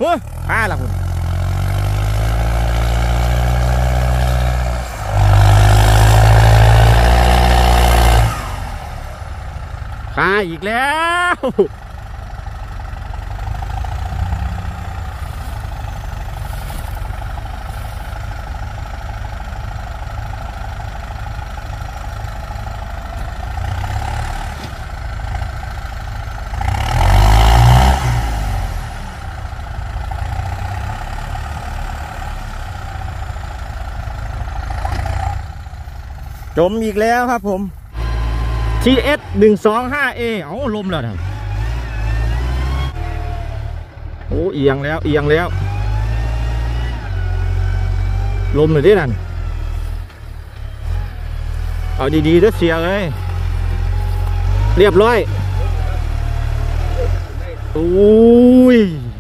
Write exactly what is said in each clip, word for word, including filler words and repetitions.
หัวป้าละคุณขาอีกแล้วจมอีกแล้วครับผม ที เอส หนึ่งสองห้า เอ เอาลมแล้วนะโอ้เอียงแล้วเอียงแล้วลมเลยดินั่นเอาดีๆด้วยเสียเลยเรียบร้อยโอ้ย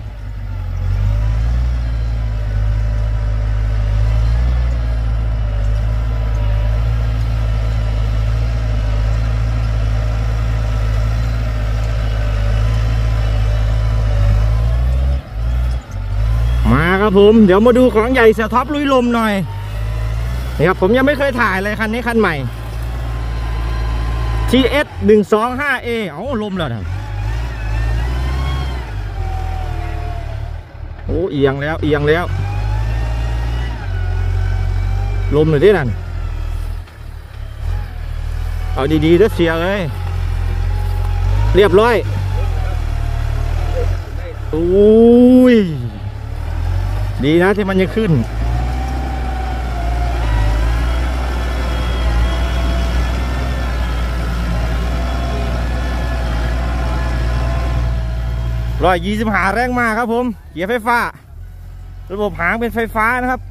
มาครับผมเดี๋ยวมาดูของใหญ่เสียท็อปลุยลมหน่อยนี่ครับผมยังไม่เคยถ่ายเลยคันนี้คันใหม่ ที เอส หนึ่งสองห้า เอ เอาลมแล้วนะโอ้เอียงแล้วเอียงแล้วลมเลยดินั่นเอาดีๆด้วยเสียเลยเรียบร้อยโอ้ยดีนะที่มันยังขึ้นร้อยยี่สิบหาแรงมากครับผมเกียร์ไฟฟ้าระบบหางเป็นไฟฟ้านะครับ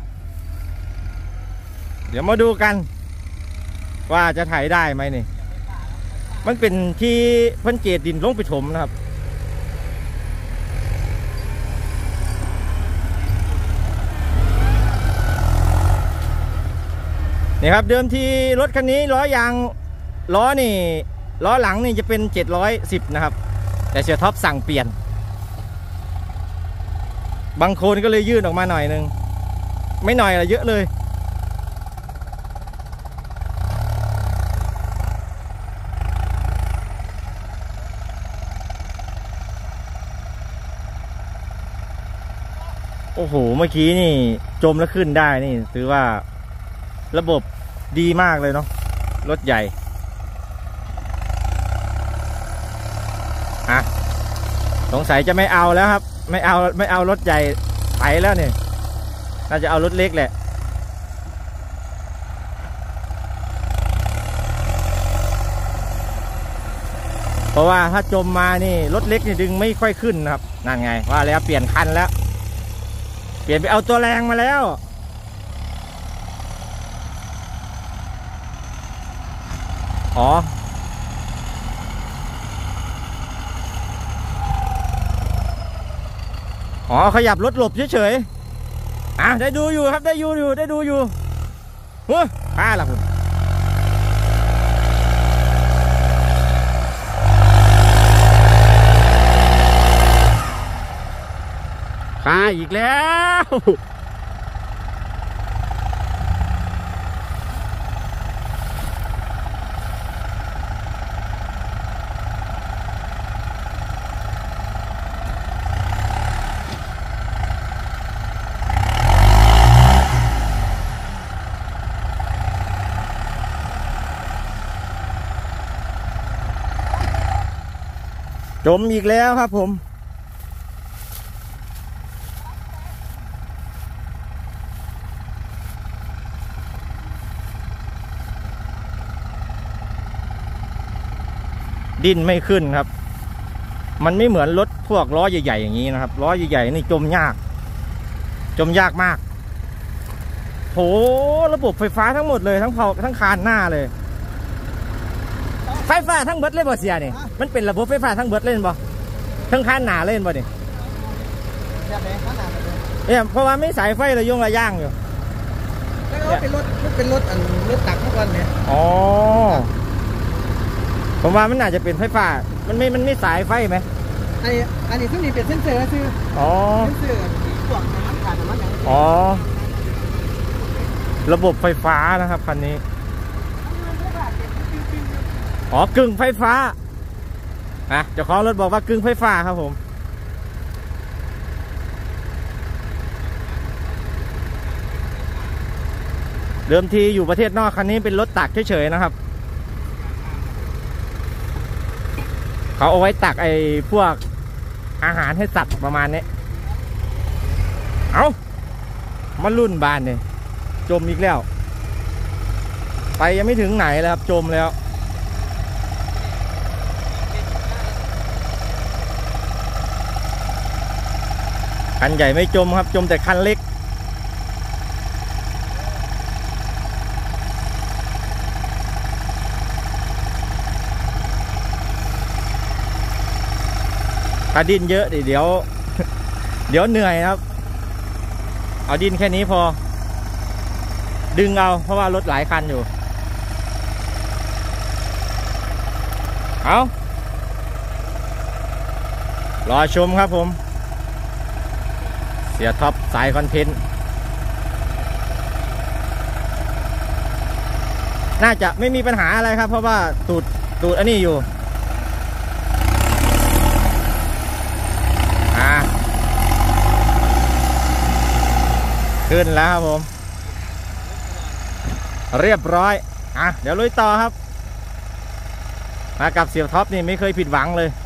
เดี๋ยวมาดูกันว่าจะถ่ายได้ไหมนี่มันเป็นที่พันเจดดินลงไปถมนะครับนี่ครับเดิมที่รถคันนี้ล้อยางล้อนี่ล้อหลังนี่จะเป็นเจ็ดร้อยสิบนะครับแต่เสียท็อปสั่งเปลี่ยนบางคนก็เลยยื่นออกมาหน่อยนึงไม่หน่อยละเยอะเลยโอ้โหเมื่อกี้นี่จมแล้วขึ้นได้นี่ถือว่าระบบดีมากเลยเนาะรถใหญ่อ่ะสงสัยจะไม่เอาแล้วครับไม่เอาไม่เอารถใหญ่ไปแล้วเนี่ยน่าจะเอารถเล็กแหละเพราะว่าถ้าจมมานี่รถเล็กนี่ดึงไม่ค่อยขึ้นนะครับนั่นไงว่าแล้วเปลี่ยนคันแล้วเปลี่ยนไปเอาตัวแรงมาแล้วอ๋ออ๋อขยับรถหลบเฉยๆอ่ะได้ดูอยู่ครับได้ดูอยู่ได้ดูอยู่เฮ้ยป้าละคุณขาอีกแล้วจมอีกแล้วครับผมดิ้นไม่ขึ้นครับมันไม่เหมือนรถพวกล้อใหญ่ๆอย่างนี้นะครับล้อใหญ่ๆนี่จมยากจมยากมากโหระบบไฟฟ้าทั้งหมดเลยทั้งเผาทั้งคานหน้าเลยไฟฟ้าทั้งเบิดเลยบ่เสียนี่มันเป็นระบบไฟฟ้าทั้งเบิดเล่นบ่ทั้งคานหน้าเล่นบ่นี่เนี่ยเพราะว่าไม่สายไฟระยงระย่างอยู่แล้วเป็นรถเป็นรถอันรถตักเมื่อก่อนเนี่ยอ๋อผมว่ามันน่าจะเป็นไฟฟ้ามันไม่มันไม่สายไฟไหมอันนี้อันนี้ซึ่งนี่เป็นเส้นเสือคืออ๋อเส้นเสืออ๋อระบบไฟฟ้านะครับคันนี้อ๋อกึ่งไฟฟ้านะเจ้าของรถบอกว่ากึ่งไฟฟ้าครับผมเดิมทีอยู่ประเทศนอกคันนี้เป็นรถตักเฉยๆนะครับเขาเอาไว้ตักไอ้พวกอาหารให้สัตว์ประมาณนี้เอามารุ่นบานเนี่ยจมอีกแล้วไปยังไม่ถึงไหนเลยครับจมแล้วคันใหญ่ไม่จมครับจมแต่คันเล็กถ้าดินเยอะเดี๋ยวเดี๋ยวเหนื่อยครับเอาดินแค่นี้พอดึงเอาเพราะว่ารถหลายคันอยู่เอารอชมครับผมเสียท็อปสายคอนเทนต์น่าจะไม่มีปัญหาอะไรครับเพราะว่าตูดตูดอันนี้อยู่อ่าขึ้นแล้วครับผมเรียบร้อยอ่ะเดี๋ยวลุยต่อครับมากับเสียท็อปนี่ไม่เคยผิดหวังเลย